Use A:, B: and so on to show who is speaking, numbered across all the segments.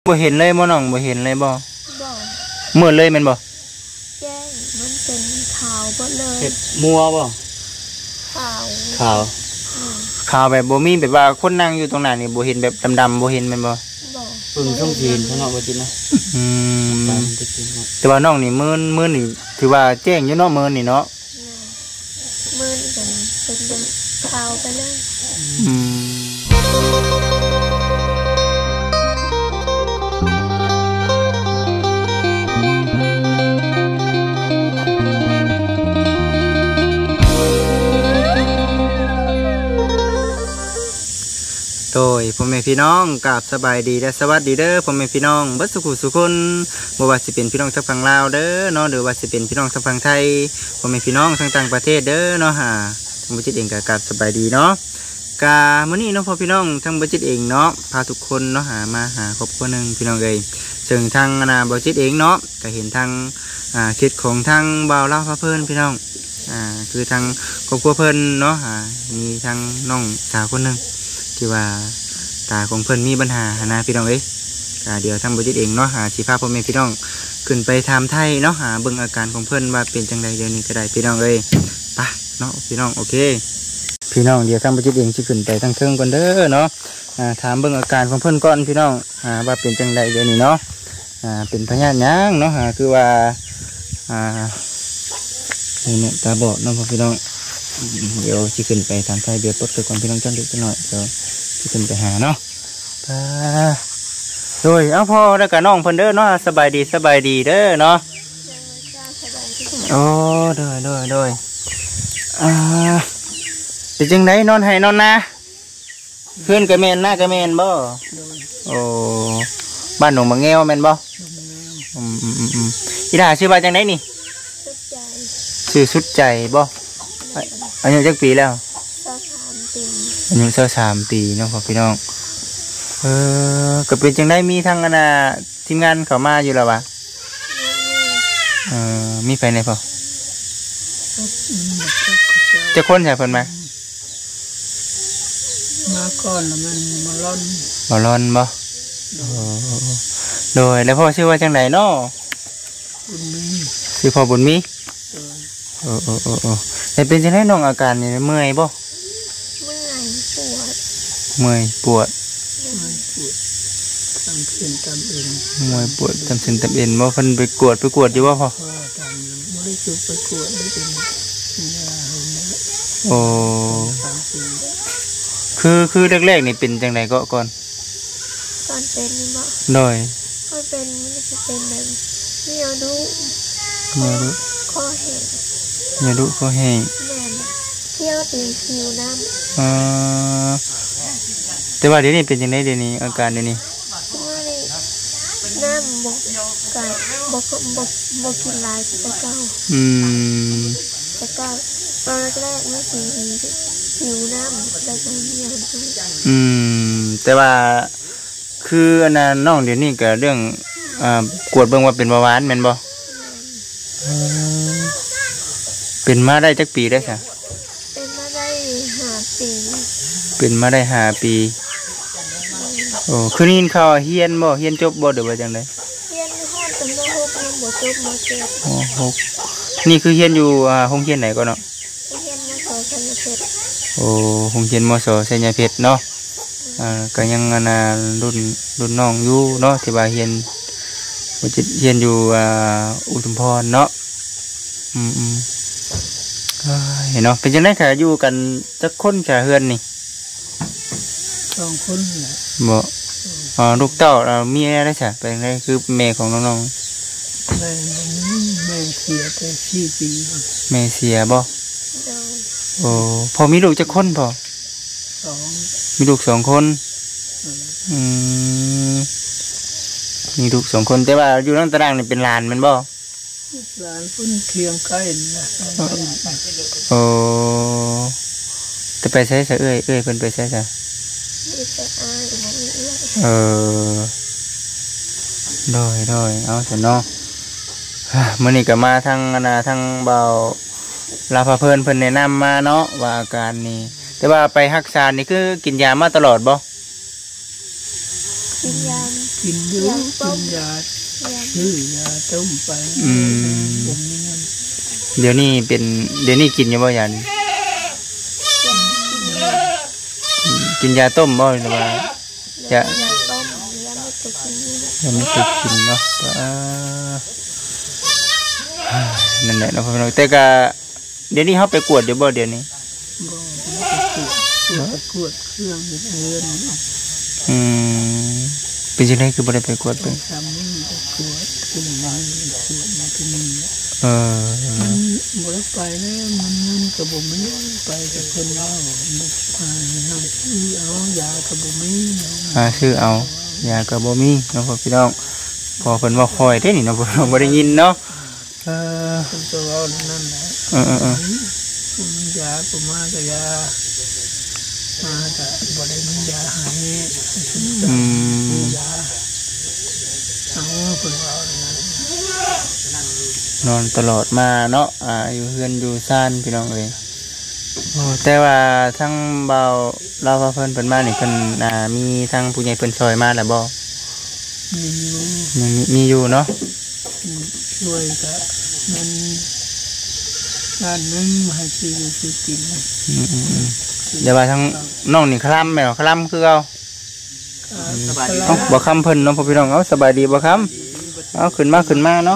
A: บ่เห็นเลยบ่น้องบ่เห็นเลยบ่
B: มื
A: ดเลยแม่นบ่
B: แจ้งมันเป็นขาวหมดเลย
A: เห็ดมัวบ่
B: ขาว
A: ขาวแบบบ่มีแบบว่าคนนั่งอยู่ตรงนั้นนี่บ่เห็นแบบดำๆบ่เห็นแม่นบ่
C: เพิ่งช่องจีนข้างนอกบ่จินนะ
A: แต่ว่าน้องนี่มื้อนี่ถือว่าแจ้งอยู่เนาะมื้อนี่เนาะ
B: มื้อนี่เป็นขาวไปเลย
A: โดยพ่อแม่พี่น้องกราบสบายดีและสวัสดีเด้อพ่อแม่พี่น้องบัดสุขุสุคนบ่ว่าสิเป็นพี่น้องทางฝั่งลาวเด้อเนาะหรือว่าสิเป็นพี่น้องทางฝั่งไทยพ่อแม่พี่น้องทางต่างประเทศเด้อเนาะทางบัจิตเองก็กราบสบายดีเนาะกามื้อนี้เนาะพ่อพี่น้องทางบัจิตเองเนาะพาทุกคนเนาะมาหาครอบครัวนึงพี่น้องเอ้ยซึ่งทางบัจิตเองเนาะก็เห็นทางคิดของทางบ่าวลาวพระเพิ่นพี่น้องคือทางครอบครัวเพิ่นเนาะมีทางน้องสาวคนนึงที่ว่าตาของเพิ่นมีปัญหานะพี่น้องเอ้ยเดี๋ยวทำบริษัทเองเนาะสิพาพ่อแม่พี่น้องขึ้นไปทำไทยเนาะเบิ่งอาการของเพิ่นว่าเป็นจังไดเดี๋ยวนี้ก็ได้พี่น้องเอ้ยไปเนาะพี่น้องโอเคพี่น้องเดี๋ยวทำบริษัทเองสิขึ้นไปทางเทิงก่อนเด้อเนาะถามเบิ่งอาการของเพิ่นก่อนพี่น้องว่าเป็นจังไดเดี๋ยวนี้เนาะเป็นพยาธิหยังเนาะคือว่าเนี่ยตาบอดเนาะพี่น้องเดี๋ยวสิขึ้นไปทำไทยเดี๋ยวปลดเกิดก่อนพี่น้องจังเล็กจังหน่อยเดี๋ยวสิขึ้นไปหาเนาะโดยเอาพ่อแล้วกับน้องเพิ่นเด้อเนาะสบายดีเด้อเนาะโอ้โดยเป็นจังไดนอนให้นอนนะเพื่อนกระเมนหน้ากระเมนบ่โอ้บ้านหนองบางแง้วแม่นบ่อีด่าชื่อว่าจังไดนี่ชื่อสุดใจบ่อายุจักปีแล้วอายุ23 ปีเนาะพี่น้องก็เป็นจังได้มีทางทีมงานเข้ามาอยู่แล้ววะมีไปไหนพอจะค้นใช่เพิ่นไหม
C: มาก่อนแล้วมันมาล่
A: อนบ่โดยแล้วพ่อชื่อว่าจังไหนเนาะ
C: บุญมี
A: ชื่อพ่อบุญมีแต่เป็นจังได้น้องอาการนี่เมื่อยบ่
B: เมื่อยปวด
C: ตามเส้นตามเอ็น
A: มวยปวดตามเส้นตามเอ็นว่าเพิ่นไปกวดอยู่ว่าพอ
C: ตามไม่ได้จุดไปกวดไม่เป็นยา
A: โอ้คือแรกๆนี่เป็นจังไดก็ก่อน
B: เป็นบ่
A: หน่อย
B: มันเป็นแบบเหี่ยวดุคอแห้ง
A: แม่น
B: เที่ยวตีผิวน้
A: ำแต่ว่าเดี๋ยวนี้เป็นจังไดเดี๋ยวนี้อาการเดี๋ยวนี้
B: น้ำบกกินลายแต่เก้าตอนแรกไม่สีผิวน้ำได้จังเหี่ยว
A: แต่ว่าคืออันนั้นน้องเดี๋ยวนี้ก็เรื่องกวดเบิ่งว่าเป็นเบาหวานแม่นบ่เป็นมาได้จักปีได้ซะ
B: เป็นมาได้5 ปี
A: เป็นมาได้5 ปีโอ้คือนี่เขาเฮียนบ่เฮียนจบบ่หรือว่าจังได
B: เฮียนฮอดจนบ่6บ่จบบ่เจ็บ
A: นี่คือเฮียนอยู่โรงเรียนไหนก่อนเนาะ
B: เฮียนม.ส.ชัยเพชร
A: โอ้โรงเรียนม.ส.ชัยเพชรเนาะก็ยังรุ่นน้องอยู่เนาะที่ว่าเฮียนบ่จิเฮียนอยู่อุทุมพรเนาะเห็นเนาะเป็นจังได๋ค่ะอยู่กันจักคนจ้ะเฮือนนี่
C: 2 คนแหละ
A: บ่ลูกเต้าเมียได้จ้ะเป็นไงคือแม่ของน้อง
C: ๆแม่เสียไป4 ปี
A: แม่เสียบ่โอ้พอมีลูกจักคนพอ
C: 2
A: มีลูก2 คนมีลูก2 คนแต่ว่าอยู่นั่นตารางนี่เป็นหลานแม่นบ่
C: หลานเพิ่นเคียงใกล้นะ
A: โอ้จะไปใช้ซะเอ้ยเพิ่นไปใช้ซะโดยเอาซะเนาะมื้อนี้ก็มาทางเบาลาพระเพิ่นแนะนำมาเนาะว่าอาการนี้แต่ว่าไปรักษานี่คือกินยามาตลอดบ่
B: กินยา
C: กินเยอะกินยาซื้อยาต้มไปผมนี่นั่น
A: เดี๋ยวนี้กินอยู่บ่ยานี่กินยาต้มบ่หรือว่า
B: ยาต้มยาไม่เคยกิน
A: ยังไม่เคยกินเนาะนั่นแหละเนาะพี่น้องแต่ก็เดี๋ยวนี้เขาไปกวดเดี๋ยวบ่เดี๋ยวนี้
C: บ่ไปกวดเครื่องเงิน
A: เป็นจังไดคือบ่ได้ไปกวดเป็น
C: ทำนี่ไปกวดขึ้นมาขวดมาที่นี่บ่ได้ไปแล้วมันเงินกับบ่มีไปกับเพิ่นเล่าบ่ซื้อเอายากับบ่มี
A: ซื้อเอายาก็บ่มีเนาะพี่น้องพอเพิ่นว่าคอยเด้นี่เนาะบ่ได้ยินเนาะ
C: เพิ่นก็เว้านั่นแหละมันยาก็มาก็ยามาก็บ่ได้มียาหายยาเอาเพิ่นเว้านั่น
A: นอนตลอดมาเนาะอยู่เฮือนอยู่ซ่านพี่น้องเอ้ยโอ้แต่ว่าทั้งเบาเราว่าเพิ่นมานี่เพิ่นมีทั้งผู้ใหญ่เพิ่นช่วยมาแล้วบ่มีอยู่เนาะ
C: ช่วยก็มันด้านนึงให้ซื้อกิน
A: เดี๋ยวว่าทั้งน้องนี่คลำแม่คลำคือเอาบ่คำเพิ่นเนาะพี่น้องเอาสบายดีบ่คำเอาขึ้นมาเนาะ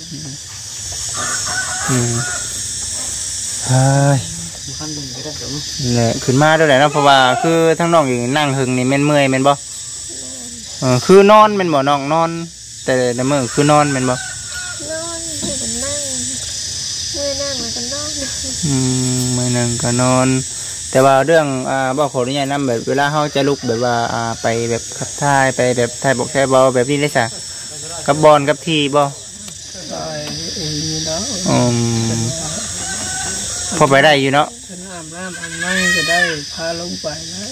A: เฮ้ยเนี่ยขึ้นมาด้วยแหละเนาะเพราะว่าคือทั้งน้องอยู่นั่งหึงนี่แม่นเมื่อยแม่นบ่คือนอนแม่นบ่น้องนอนแต่ในมื้อคือนอนแม่นบ่
B: นอนอยู่กันนั่งเมื่อนั่งมันก็นอน
A: มื้อนึงก็นอนแต่ว่าเรื่องบ่ขออนุญาตนำแบบเวลาเฮาจะลุกแบบว่าไปแบบขับถ่ายไปแบบถ่ายบอกถ่ายเบาแบบนี้ได้ซะกับบอลกับทีบ่พอไปได้อยู่เนาะ
C: น้ำอันไม่ก็ได้พาลงไปแล้ว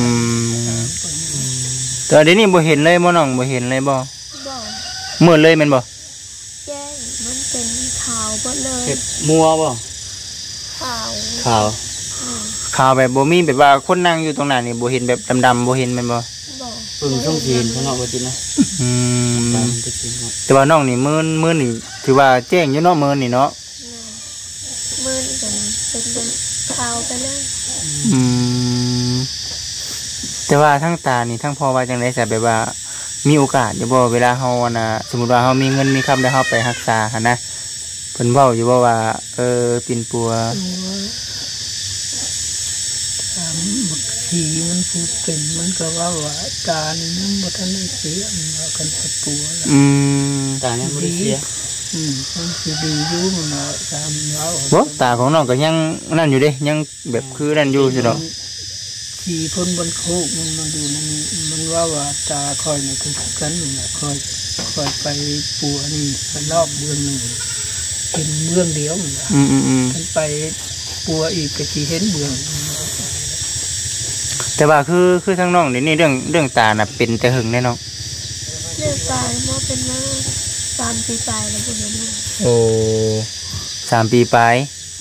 A: แต่เดี๋ยวนี้บ่เห็นเลยบ่น้องบ่เห็นเลยบ่มืดเลยแม่นบ่
B: แจ้งมันเป็นขาวบ่เลย
A: มัวบ่ขาวแบบบ่มีแบบว่าคนนั่งอยู่ตรงนั้นนี่บ่เห็นแบบดำๆบ่เห็นแม่นบ่
B: เพิ่ง
A: ต้องเห็นข้างนอกบ่จินะแต่ว่าน้องนี่มื้อนี่ถือว่าแจ้งอยู่เนาะมื้อนี่เนาะ
B: มื้อนี่เป็นขาวไปเลย
A: แต่ว่าทั้งตานี่ทั้งพ่อว่าจังได๋ซะแบบว่ามีโอกาสอยู่บ่เวลาเฮาสมมุติว่าเฮามีเงินมีคำแล้วเฮาไปรักษาหั่นนะเพิ่นเว้าอยู่บ่ว่าปิ่นปัว
C: ทีมันผูกเป็นมันก็ว่าตานี่มันบ่ทันได้เสียมันว่ากันปัว
A: ตายังบ่ได้เสีย
C: มันสิดีอยู่มันตามเว้า
A: บ่ตาของน้องก็ยังนั่นอยู่เด้ยังแบบคือนั่นอยู่ซื่อดอก
C: ทีพ้นบนโคกมันดูมันว่าตาคอยนี่คือกันน่ะคอยไปปัวนี่ไปรอบเมืองนึงเป็นเมืองเดียวมันมันไปปัวอีกก็สิเห็นเมือง
A: แต่ว่าคือทั้งน้องนี่เรื่องตาน่ะเป็นแต่หึงแน่น้อง
B: เรื่องตาบ่เป็นมา3 ปีปลายแล้วบ่เห็น
A: โอ้3 ปีปลาย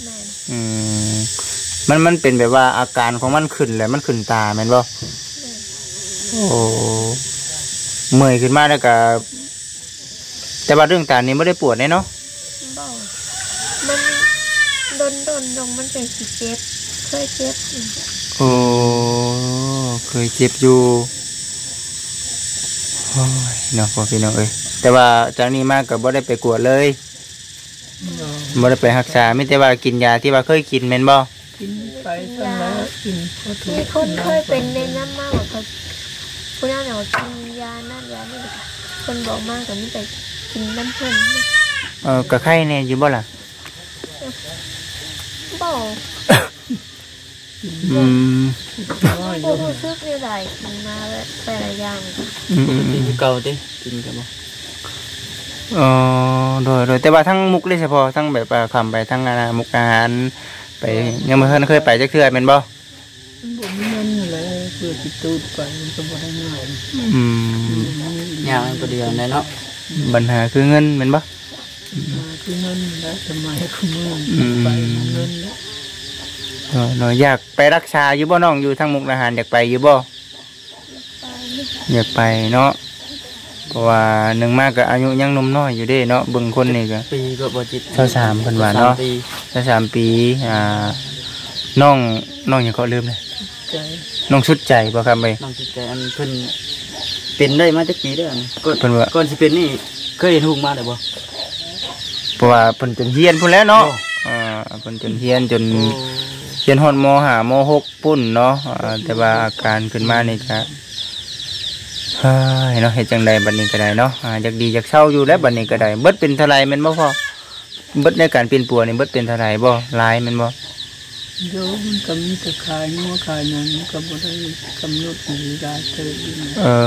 A: มันเป็นแบบว่าอาการของมันขึ้นแล้วมันขึ้นตาแม่นบ่โอ้เมื่อยขึ้นมาแล้วก็แต่ว่าเรื่องตานี่บ่ได้ปวดแน่เนาะ
B: บ่มันดนลงมันเป็นสิเจ็บเคยเจ็บ
A: โอ้เคยเจ็บอยู่โอ้ยเนาะพ่อพี่น้องเอ้ยแต่ว่าจากนี้มาก็บ่ได้ไปกวดเลยบ่ได้ไปรักษามีแต่ว่ากินยาที่ว่าเคยกินแม่นบ่
C: กินไปซั่นแล้วกิน
B: มีคนเคยเป็นในน้ำมากว่าผู้นั้นน่ะกินยานั่นยานี่คนบอกมากก็มีแต่กินน้ำเพิ่น
A: ก็ไข้แน่อยู่บ่ล่ะ
B: บ่รู้สึกได้หลายกินมาไปหลายอย่าง
A: กินเก่าติกินกันบ่โดยแต่ว่าทั้งมุกเลยเฉพาะทั้งแบบคำไปทั้งมุกอาหารไปยังไม่เคยไปจักเทื่อเป็นบ่
C: บ่มีเงินเลยเพื่อสิตูดไปมันก็บ่ได้เงิน
A: ยากตัวเดียวแน่เนาะปัญหาคือเงินเป็นบ่
C: คือเงินแล้วทำไมคือเงินไปเงิน
A: แล้วอยากไปรักษาอยู่บ่น้องอยู่ทั้งมุกอาหารอยากไปอยู่บ่
B: อย
A: อยากไปเนาะเพราะว่าหนึ่งมากก็อายุยังหนุ่มน้อยอยู่เด้เนาะเบิ่งคนนี่ก็
D: ปีก็บ่จิต
A: 23เพิ่นว่าเนาะ
D: ปี
A: 23ปีน้องหยังก็ลืมเลย
C: ใจ
A: น้องชุดใจบ่ครับเอ้ย
D: น้องจิตใจอันเพิ่นเป็นได้มาจักปีเด้ออันก่อน
A: เพิ่นว่า
D: ก่อนสิเป็นนี่เคยเห็นฮูกมาได้บ่
A: เพราะว่าเพิ่นจนเฮียนพุ่นแล้วเนาะ
D: โอ้
A: เพิ่นจนเฮียนจนเฮียนฮอดม.5 ม.6 ปุ้นเนาะแต่ว่าอาการขึ้นมานี่ก็เฮ้ยเนาะเฮ็ดจังไดบัดนี้ก็ได้เนาะอยากดีอยากเศร้าอยู่แล้วบัดนี้ก็ได้เบิดเป็นเท่าไหร่แม่นบ่พ่อเบิดในการเปลี่ยนปัวนี่เบิดเป็นเท่าไหร่บ่หลายแม่นบ่
C: โยมมันก็มีแต่ขายงัวขายนั้นก็บ่ได้กำหนดหรือได้เติบอยู่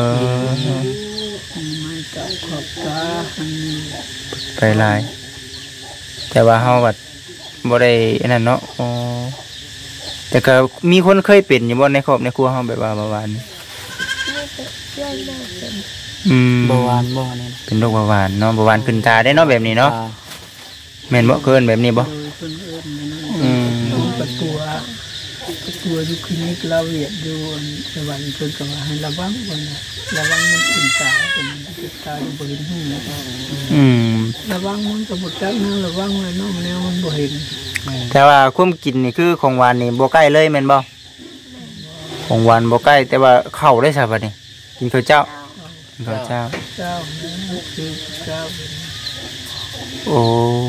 C: ไม่จับขอบตาอันนี้
A: ไปหลายแต่ว่าเฮาบัดบ่ได้อันนั้นเนาะอ๋อแต่ก็มีคนเคยเป็นอยู่บ่ในครอบในครัวเฮาแบบว่าประมาณนี้
B: ไม่เป็นเพื่อนแม่เป็น
D: เบาหวานบ่นี่
A: เป็นโรคเบาหวานเนาะเบาหวานขึ้นตาได้เนาะแบบนี้เนาะแม่นบ่เกินแบบนี้บ่
C: โดยคนเอิ้นนั่นประตูอยู่คลินิกลาเวียดอยู่สวรรค์เพิ่นก็ว่าให้ระวังเพิ่นน่ะระวังมันขึ้นตาเพิ่นติดตาอยู่บ่เห็นหูนะระวังมันก็บ่จักนะระวังไว้เนาะแนวมันบ่เห็น
A: แต่ว่าความกินนี่คือของหวานนี่บ่ใกล้เลยแม่นบ่ของหวานบ่ใกล้แต่ว่าข้าวได้ซะบัดนี้กินข้าวเจ้ากินข้าวเจ้า
C: เจ้านะคือเจ้า
A: โอ้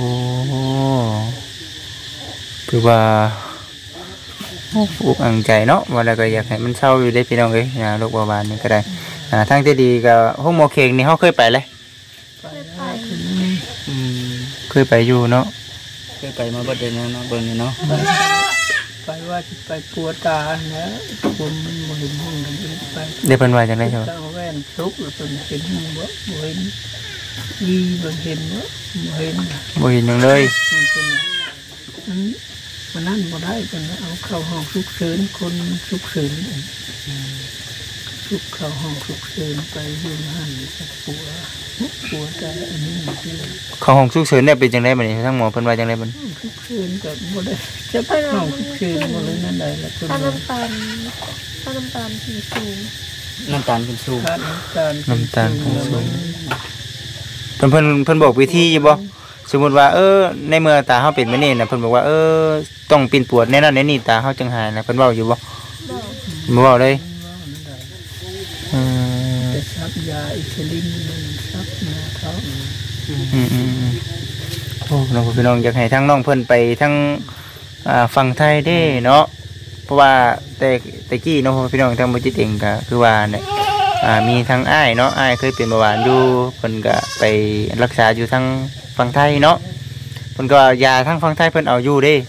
A: คือว่าอุกอังใจเนาะว่าแล้วก็อยากให้มันเศร้าอยู่ได้พี่น้องเอ้ยโรคเบาหวานนี่ก็ได้ทางที่ดีก็ห้องหมอเข่งนี่เฮาเคยไปเลย
C: ไปแล้วถึงนี่
A: เคยไปอยู่เนาะ
D: เคยไปมาบ่ได้เนาะเบิ่งนี่เนาะ
C: ไปว่าสิไปปัวตาแล้วผมบ่เห็นหูกันไป
A: ได้เพิ่นว่าจังได๋จ้ะ
C: เจ้าแว่นทุกข์เป็นเห็นหูบ่บ่เห็นดีบ่เห็นบ่บ่เห็น
A: บ่เห็นหยังเลย
C: มันเป็นมันนั่นบ่ได้เป็นเอาเข้าห้องฉุกเฉินคนฉุกเฉินฉุกเข้าห้องฉุกเฉินไปอยู่นั่นกับปัวตาอันนี้ที่
A: เข้าห้องฉุกเฉินได้เป็นจังได๋บัดนี้ทางหมอเพิ่นว่าจังได๋บัด
C: ฉุกเฉินกับบ่ได้จะไปห้องฉุกเฉินบ่เลยนั่นได้แล้วคน
B: ถ้าน้ำตาลที่สูง
D: น้ำตาลขึ้นสูง
C: ทานน้ำตาล
A: เพิ่นบอกวิธีอยู่บ่สมมุติว่าในเมื่อตาเฮาเป็นแบบนี้น่ะเพิ่นบอกว่าต้องปิ่นปวดแน่นอนแน่นี่ตาเฮาจังหายนะเพิ่นเว้าอยู่บ่
B: บอก
A: บ่เว้าเลย
C: จะซับยาอิสลินมันซับยาเขา
A: โอ้น้องพี่น้องอยากให้ทั้งน้องเพิ่นไปทั้งฝั่งไทยเด้เนาะเพราะว่าแต่กี้น้องพี่น้องทางบ่จิตเองก็คือว่าเนี่ยมีทั้งอ้ายเนาะอ้ายเคยเป็นเบาหวานอยู่เพิ่นก็ไปรักษาอยู่ทางฝั่งไทยเนาะเพิ่นก็ยาทางฝั่งไทยเพิ่นเอาอยู่เด้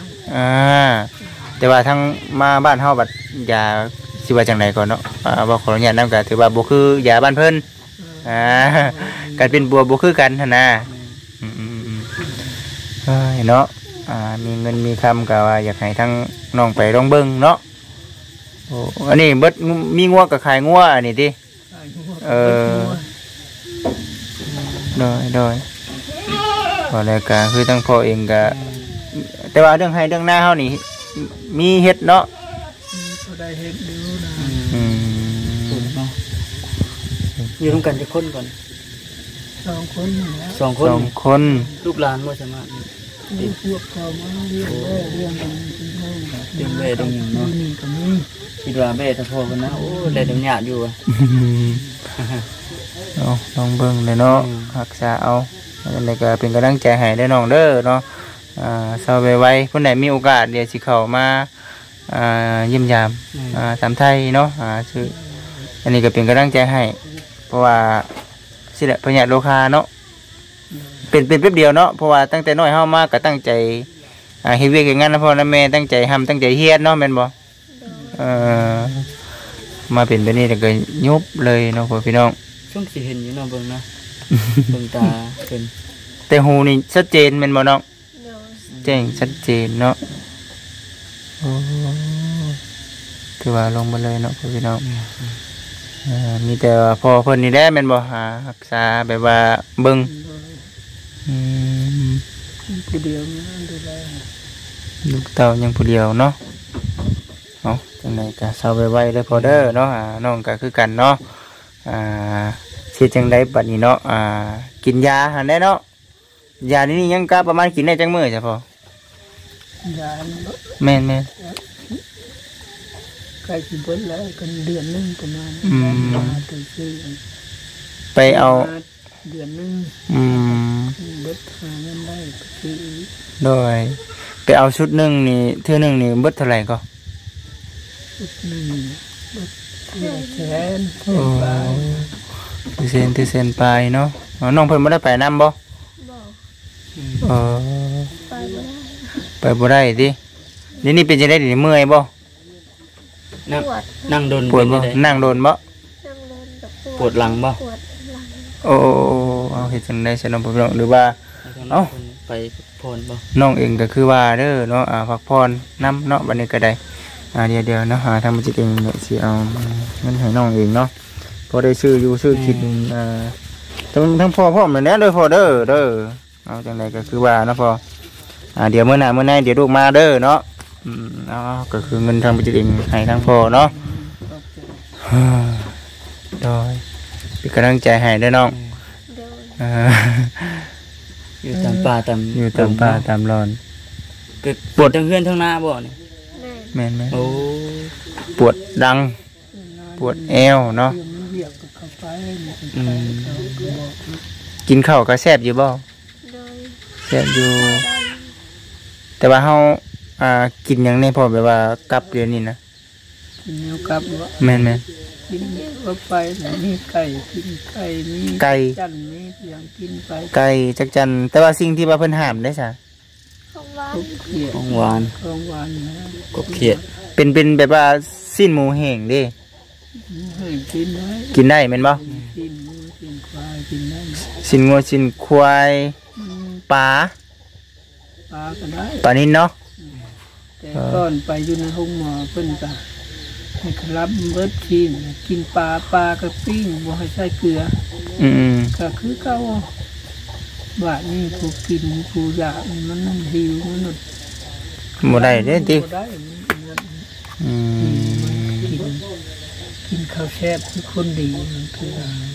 A: แต่ว่าทางมาบ้านเฮาบัดยาสิว่าจังไดก่อนเนาะบ่ขออนุญาตนำก็ถือว่าบ่คือยาบ้านเพิ่นการเป็นบัวบ่คือกันหั่นน่ะเนาะมีเงินมีคำก็ว่าอยากให้ทั้งน้องไปลองเบิ่งเนาะโอ้อันนี้เบิดมีงัวกับขายงัวอันนี้ติโดยพอแล้วก็คือทั้งพ่อเองก็แต่ว่าเรื่องให้เรื่องหน้าเฮานี่มีเฮ็ดเนาะ
C: เขาได้เห็นดูนะ
D: อยู่ร่วมกันจะคนก่อน
C: 2 คนนี่แหละ
D: 2 คน
A: 2 คน
D: ลูกหลานบ่สามารถ
C: มีพวกเขามาเรียนได้เรื่องมันเป็นเรื่อง
D: เป็นแม่ตรงอย่างเนาะ
C: นี่ก็มี
D: คิดว่าแม่ถ้าพ่อกันนะโอ้ได้ดำหยาดอยู่อะ
A: เอาลองเบิ่งเลยเนาะรักษาเอาอันนี้ก็เป็นกำลังใจให้ได้น้องเด้อเนาะเศร้าไวๆคนไหนมีโอกาสเดี๋ยวสิเข้ามาเยี่ยมยามตามไทยเนาะชื่ออันนี้ก็เป็นกำลังใจให้เพราะว่าสิแหละประหยัดโลคาเนาะเป็นแป๊บเดียวเนาะเพราะว่าตั้งแต่น้อยเฮามาก็ตั้งใจเฮ็ดเวียกเฮ็ดงานนะพ่อนะแม่ตั้งใจทำตั้งใจเฮียนเนาะแม่นบ่มาเป็นแบบนี้แล้วก็ยุบเลยเนาะพ่อพี่น้อง
D: ช่วงสิเห็นอยู่เนาะเบิ่งนะ เบิ่งตาเป็น
A: แต่หูนี่ชัดเจนแม่นบ่น้อง
B: เดี๋ยว
A: แจ้งชัดเจนเนาะโอ้ถือว่าลงมาเลยเนาะพ่อพี่น้องมีแต่ว่าพอเพิ่นนี่แหละแม่นบ่รักษาแบบว่าเบิ่ง
C: ผู้เดียวนะดูแล
A: ลูกเต้ายังผู้เดียวเนาะเนาะจังไดก็เศร้าไว้ๆเลยพอเด้อเนาะน้องก็คือกันเนาะสิจังไดบัดนี้เนาะกินยาหั่นได้เนาะยานี่ยังก็ประมาณกินได้จังมื้อจ้ะพ่อย
C: า
A: แม่น
C: ใกล้สิเบิดแล้วกันเดือนนึงประมาณถึงซื้อ
A: ไปเอา
C: เดือนนึงเบิดหาเงินได้ไปซื้อ
A: โดยไปเอาชุดหนึงนี่เทื่อหนึงนี่เบิดเท่าไหร่ก็
C: ชุดนึงเบิดแสน
A: เซนไปเนาะน้องเพิ่นบ่ได้ไปนำบ่ไปบ่ได้ตินี่เป็นจังได๋นี่เมื่อยบ่
D: นั่งโดน
A: ปวดบ่นั่งโดนบ่
D: ปวดหลังบ่
A: โอ้เอาเฮ็ดจังได๋ซะน้องพี่น้องหรือว่าเอ้า
D: ไปพรบ่
A: น้องเองก็คือว่าเด้อเนาะพักผ่อนนำเนาะบัดนี้ก็ได้เดี๋ยวเนาะทางมันจิตเองเนี่ยสิเอาเงินให้น้องเองเนาะพอได้ซื้ออยู่ซื้อกินทั้งพ่อพร้อมเลยนะเด้อพ่อเด้อเอาจังไดก็คือว่าเนาะพ่อเดี๋ยวมื้อหน้าเดี๋ยวลูกมาเด้อเนาะก็คือเงินทางมันจิตเองให้ทางพ่อเนาะโดยเป็นกำลังใจให้เด้อน้อง
D: อยู่ตามป่าต
A: ามร้อน
D: ปวดทั้งเฮือนทั้งหน้าบ่นี่
A: แม่น
D: โอ้
A: ปวดดังปวดเอวเนาะกินข้าวก็แซ่บอยู่บ่แซ่บอยู่แต่ว่าเฮากินหยังในพอแบบว่ากับเดี๋ยวนี้นะ
C: กินแนวกับบ่
A: แม่น
C: กินก็ไปมีไก่กินไก่มีจันมีอย่างกินไป
A: ไก่จักจันแต่ว่าสิ่งที่ว่าเพิ่นห้ามได้ซะ
D: ของหวาน
C: นะ
D: กบเขียด
A: เป็นแบบว่าสิ้นหมูแห้งเด้กินได้แม่นบ่
C: สิ้นควายกินได้
A: สิ้นงัวสิ้นควายปลา
C: ก็ได้
A: ปลานิลเนาะ
C: แต่ก่อนไปอยู่ในห้องหมอเพิ่นก็ให้ครับเบิดทีนกินปลากับปิ้งบ่ให้ใส่เกลือก็คือเก่าว่านี่ผู้กินผู้อยากมันหิวมัน
A: บ่ได้เด้ติ
C: กินข้าวแซ่บคือคนดีมันคือ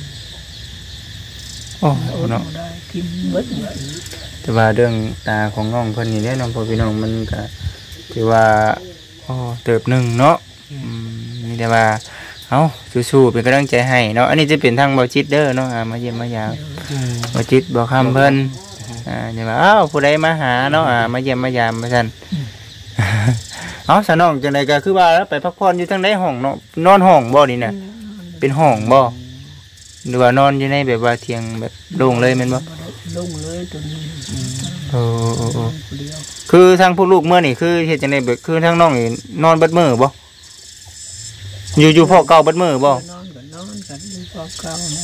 A: เนาะ
C: กินเบิด
A: แต่ว่าเรื่องตาของน้องเพิ่นนี่แหละน้องพ่อพี่น้องมันก็ถือว่าเติบหนึ่งเนาะมีแต่ว่าสู้ๆเป็นกำลังใจให้เนาะอันนี้จะเป็นทางบ่จิตเด้อเนาะมาเยี่ยมมายามบ่จิตบ่คำเพิ่นอย่าว่าผู้ใดมาหาเนาะมาเยี่ยมมายามว่าซั่นสน้องจังได๋ก็คือว่าไปพักผ่อนอยู่ทางใดห้องเนาะนอนห้องบ่นี่น่ะเป็นห้องบ่หรือว่านอนอยู่ในแบบว่าเตียงแบบโล่งเลยแม่นบ่
C: โล่งเลยตัวนี้
A: คือทางพวกลูกเมื่อนี่คือเฮ็ดจังได๋แบบคือทางน้องนี่นอนเบิดมื้อบ่อยู่พ่อเก่าเบิดมื้อบ่
C: นอนกันอยู่พ่อเก่านะ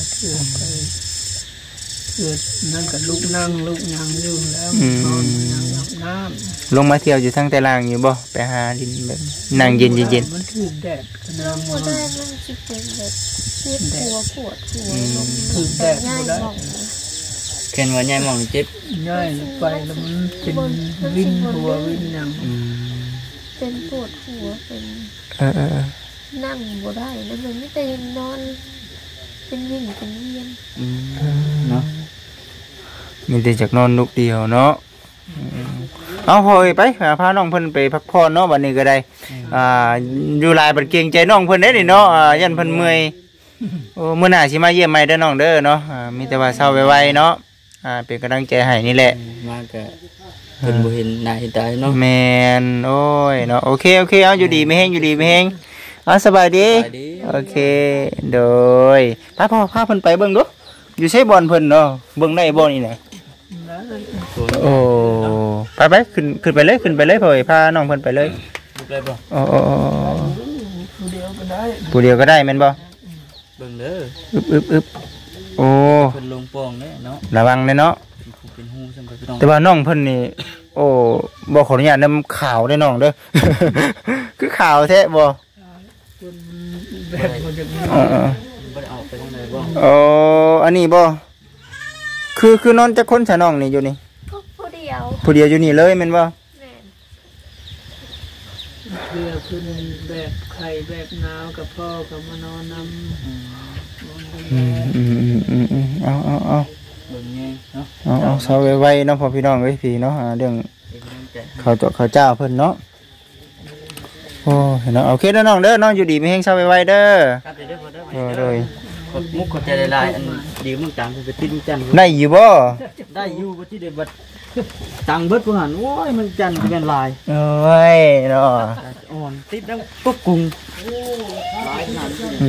C: คือนั่นก็ลูกนั่งลูกยังอยู่แล้วนอนยังอาบน้
A: ำลงมาเที่ยวอยู่ทางแต่ล่างอยู่บ่ไปหาดินแบบนั่งเย็น
C: มันคือแดด
B: ลงบ่ได้มันสิเป็นแบบเจ็บหัวปวดหัวลง
C: คือแดดบ่ได้
D: เห็นว่าใหญ่มองเจ็บ
C: ง่ายไปแล้วมันเป็นวิ่งหัววิ่งยัง
B: เป็นปวดหัวเป็นนั่งบ่ได้แล้วมันไม่ได้นอนเป็นวิ่งเป็นเวียน
A: เนาะมีแต่จากนอนลูกเดียวเนาะเอาพอยไปพาน้องเพิ่นไปพักผ่อนเนาะบัดนี้ก็ได้อยู่ลายบัดเกรงใจน้องเพิ่นได้นี่เนาะยันเพิ่นเมื่อยมื้อหน้าสิมาเยี่ยมใหม่เด้อน้องเด้อเนาะมีแต่ว่าเช้าไวๆเนาะเป็นกำลังใจให้นี่แหละ
D: มาก็เพิ่นบ่เห็นหน้าเห็นตาเนาะ
A: แม่นโอ้ยเนาะโอเคเอาอยู่ดีไม่แห้งสบายดีโอเคโดยพาเพิ่นไปเบิ่งดูอยู่ใช้บอลเพิ่นเนาะเบิ่งได้บ่นี่ไหนโอ้ไปขึ้นไปเลยพ่อพาน้องเพิ่นไปเลย
D: ได้บ่
A: ผู้เดียวก็ได้แม่นบ่
D: เบิ่งเด้อ
A: อึบโอ้
D: เพิ่นลงป่องเด้เนาะ
A: ระวังเนาะ
D: เป็นหูซั่นก็ต้อง
A: แต่ว่าน้องเพิ่นนี่โอ้บ่ขออนุญาตนำข่าวได้น้องเด้อคือข่าวแท้บ่
C: แบบมันจะบ่
D: ได้ออกไปทางไหนบ่
A: อันนี้บ่คือนอนจักคนซะน้องนี่อยู่นี่
B: ผู้เดียว
A: อยู่นี่เลยแม่นบ่
C: เพื่อเพิ่นแบบไข้แบบหนาวกับพ่อกับมานอนนำ
A: เอา
D: เบิ่งแยงเนาะ
A: เอาเศร้าไว้ๆเนาะพ่อพี่น้องเอ้ยพี่เนาะเรื่องข้าวเจ้าเพิ่นเนาะโอ้เนาะโอเคเด้อน้องเด้อน้องอยู่ดีมีแฮงเศร้าไว้ๆเด้อ
D: ครับเด้อพอเด้อโดยมุกขอใจหลายๆอันดีมึงจังไปติดมึงจัน
A: ได้อยู่บ่
D: ได้อยู่บ่ที่ได้บัดตังเบิดผู้หันโอ้ยมันจันสิเป็นลาย
A: โอ้ยเนาะ
D: อ่อนติดดังปุ๊บกุ้งลายขนาดนี้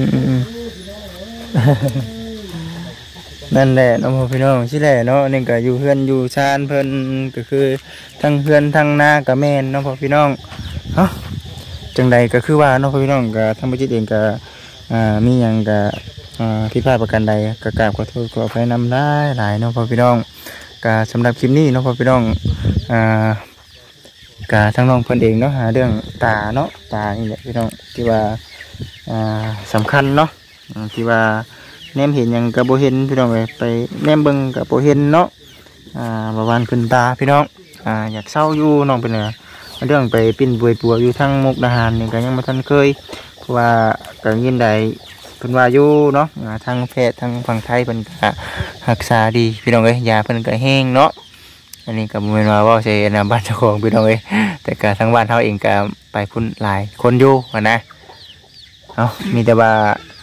A: นั่นแหละน้องพ่อพี่น้องสิแหละเนาะนี่ก็อยู่เฮือนอยู่ชานเพิ่นก็คือทั้งเฮือนทั้งนาก็แม่นน้องพ่อพี่น้องเนาะจังใดก็คือว่าน้องพ่อพี่น้องก็ทั้งบ่จิตเองก็มีหยังก็ผิดพลาดประการใดก็กราบขอโทษขออภัยนำหลายน้องพ่อพี่น้องก็สำหรับคลิปนี้น้องพ่อพี่น้องก็ทั้งน้องเพิ่นเองเนาะหาเรื่องตาเนาะตานี่แหละพี่น้องที่ว่าสำคัญเนาะที่ว่าแนมเห็นหยังกับโบเห็นพี่น้องไปแนมเบิ่งกับโบเห็นเนาะประวันขึ้นตาพี่น้องอยากเศร้าอยู่น้องเป็นเรื่องไปปิ้นบวยปัวอยู่ทั้งมุกดาหารนี่ก็ยังบ่ทันเคยเพราะว่าก็ยินได้เพิ่นว่าอยู่เนาะทางแพทย์ทางฝั่งไทยเพิ่นก็รักษาดีพี่น้องเอ้ยยาเพิ่นก็แห้งเนาะอันนี้ก็บ่แม่นว่าเว้าใส่บ้านเจ้าของพี่น้องเอ้ยแต่ก็ทางบ้านเฮาเองก็ไปพุ่นหลายคนอยู่นะมีแต่ว่า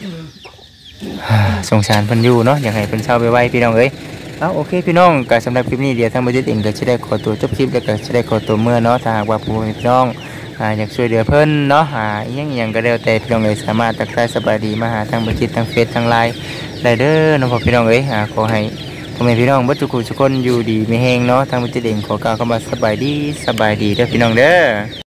A: สงสารเพิ่นอยู่เนาะอยากให้เพิ่นเศร้าไปไว้พี่น้องเอ้ยโอเคพี่น้องก็สำหรับคลิปนี้เดี๋ยวทางบริษัทเองก็จะได้ขอตัวจบคลิปแล้วก็จะได้ขอตัวเมื่อเนาะถ้าหากว่าพี่น้องอยากช่วยเหลือเพิ่นเนาะอีหยังก็แล้วแต่พี่น้องเอ้ยสามารถทักทายสบายดีมาหาทางบริษัททางเฟซทางไลน์ได้เด้อน้องพี่น้องเอ้ยขอให้พ่อแม่พี่น้องทุกคนอยู่ดีมีแฮงเนาะทางบริษัทเองขอกล่าวคำว่าสบายดีเด้อพี่น้องเด้อ